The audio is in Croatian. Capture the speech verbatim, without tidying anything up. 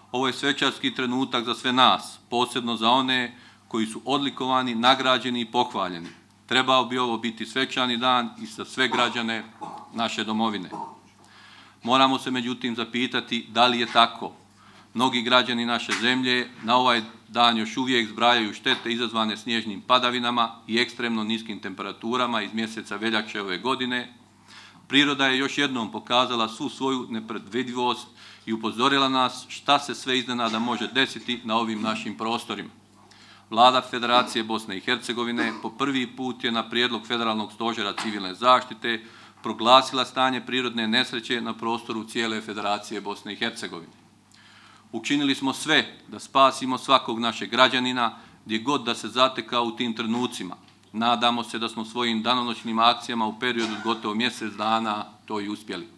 Ovo je svečarski trenutak za sve nas, posebno za one koji su odlikovani, nagrađeni i pohvaljeni. Trebao bi ovo biti svečani dan i za sve građane naše domovine. Moramo se međutim zapitati da li je tako. Mnogi građani naše zemlje na ovaj dan još uvijek zbrajaju štete izazvane snježnim padavinama i ekstremno niskim temperaturama iz mjeseca veljače ove godine. Priroda je još jednom pokazala svu svoju nepredvidivost i upozorila nas šta se sve iznenada može desiti na ovim našim prostorima. Vlada Federacije Bosne i Hercegovine po prvi put je na prijedlog Federalnog stožera civilne zaštite proglasila stanje prirodne nesreće na prostoru cijele Federacije Bosne i Hercegovine. Učinili smo sve da spasimo svakog našeg građanina gdje god da se zatekao u tim trenucima. Nadamo se da smo svojim danonoćnim akcijama u periodu gotovo mjesec dana to i uspjeli.